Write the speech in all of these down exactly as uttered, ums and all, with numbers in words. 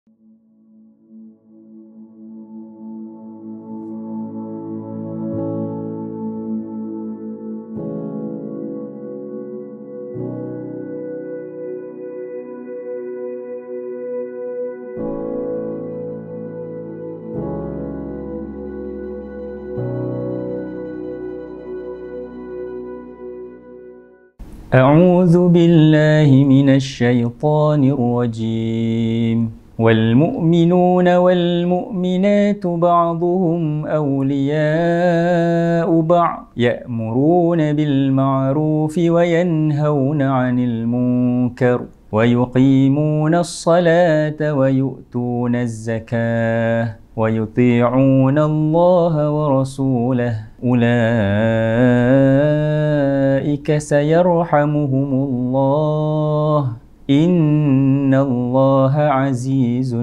أعوذ بالله من الشيطان الرجيم والمؤمنون والمؤمنات بعضهم أولياء بعض يأمرون بالمعروف وينهون عن المنكر ويقيمون الصلاة ويؤتون الزكاة ويطيعون الله ورسوله أولئك سيرحمهم الله إن الله عزيز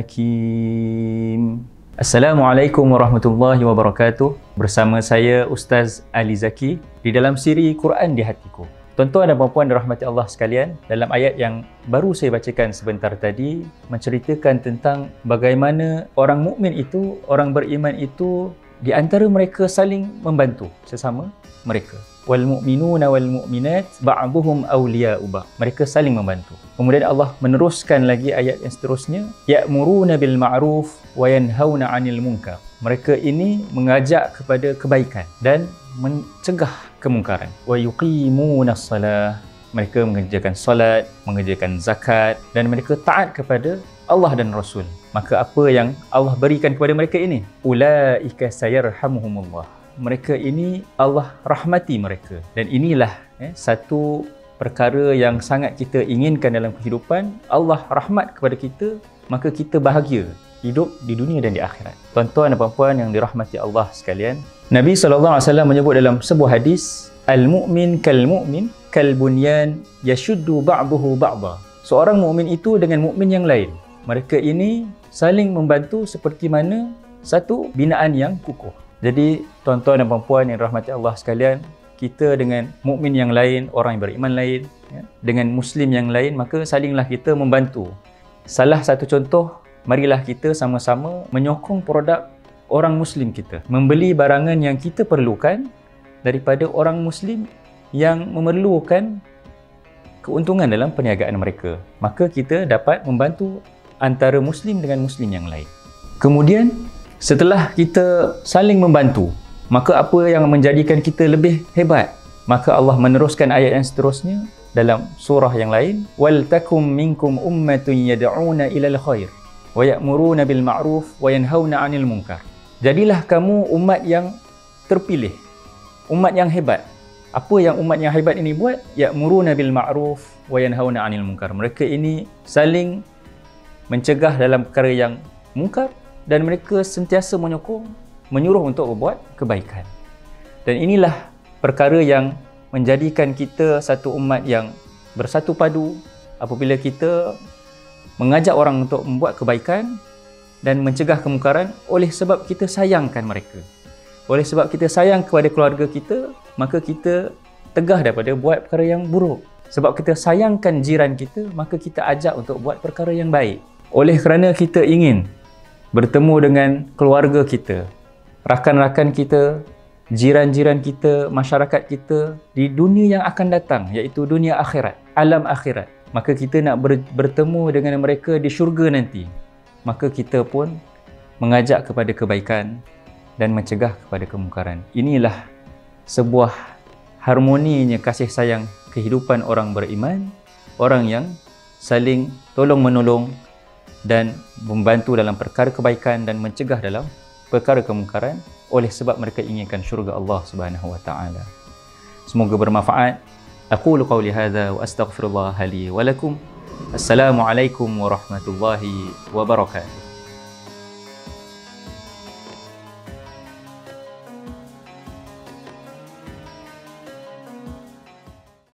حكيم. Assalamualaikum warahmatullahi wabarakatuh. Bersama saya Ustaz Ali Zaki di dalam siri Quran di Hatiku. Tuan-tuan dan puan-puan dirahmati Allah sekalian, dalam ayat yang baru saya bacakan sebentar tadi menceritakan tentang bagaimana orang mukmin itu, orang beriman itu di antara mereka saling membantu sesama mereka. Wal mu'minuna wal mu'minat ba'duhum awliya'u ba'd. Mereka saling membantu. Kemudian Allah meneruskan lagi ayat yang seterusnya, ya'muruna bil ma'ruf wa yanhauna 'anil munkar. Mereka ini mengajak kepada kebaikan dan mencegah kemungkaran. Wa yuqimuna shalah. Mereka mengerjakan salat, mengerjakan zakat dan mereka taat kepada Allah dan Rasul. Maka apa yang Allah berikan kepada mereka ini? Ulaika sayarhamuhumullah. Mereka ini Allah rahmati mereka. Dan inilah eh, satu perkara yang sangat kita inginkan dalam kehidupan. Allah rahmat kepada kita, maka kita bahagia hidup di dunia dan di akhirat. Tuan-tuan dan puan-puan yang dirahmati Allah sekalian, Nabi sallallahu alaihi wasallam menyebut dalam sebuah hadis, al-mu'min kal-mu'min kal-bunyan yashuddu ba'duhu ba'da. Seorang mukmin itu dengan mukmin yang lain, mereka ini saling membantu seperti mana satu binaan yang kukuh. Jadi tuan-tuan dan puan-puan yang dirahmati Allah sekalian, kita dengan mukmin yang lain, orang yang beriman lain, ya, dengan muslim yang lain, maka salinglah kita membantu. Salah satu contoh, marilah kita sama-sama menyokong produk orang muslim kita, membeli barangan yang kita perlukan daripada orang muslim yang memerlukan keuntungan dalam perniagaan mereka. Maka kita dapat membantu antara muslim dengan muslim yang lain. Kemudian setelah kita saling membantu, maka apa yang menjadikan kita lebih hebat? Maka Allah meneruskan ayat yang seterusnya dalam surah yang lain, wal takum minkum ummatun yad'una ilal khair wa ya'muruna bil ma'ruf wa yanhauna 'anil munkar. Jadilah kamu umat yang terpilih, umat yang hebat. Apa yang umat yang hebat ini buat? Ya'muruna bil ma'ruf wa yanhauna 'anil munkar. Mereka ini saling mencegah dalam perkara yang mungkar dan mereka sentiasa menyokong, menyuruh untuk berbuat kebaikan. Dan inilah perkara yang menjadikan kita satu umat yang bersatu padu apabila kita mengajak orang untuk membuat kebaikan dan mencegah kemungkaran oleh sebab kita sayangkan mereka. Oleh sebab kita sayang kepada keluarga kita, maka kita tegah daripada buat perkara yang buruk. Sebab kita sayangkan jiran kita, maka kita ajak untuk buat perkara yang baik. Oleh kerana kita ingin bertemu dengan keluarga kita, rakan-rakan kita, jiran-jiran kita, masyarakat kita di dunia yang akan datang, iaitu dunia akhirat, alam akhirat. Maka kita nak ber, bertemu dengan mereka di syurga nanti. Maka kita pun mengajak kepada kebaikan dan mencegah kepada kemungkaran. Inilah sebuah harmoninya kasih sayang kehidupan orang beriman, orang yang saling tolong-menolong dan membantu dalam perkara kebaikan dan mencegah dalam perkara kemungkaran oleh sebab mereka inginkan syurga Allah Subhanahu wa taala. Semoga bermanfaat. Aqulu qawli hadza wa astaghfirullah li wa lakum. Assalamualaikum warahmatullahi wabarakatuh.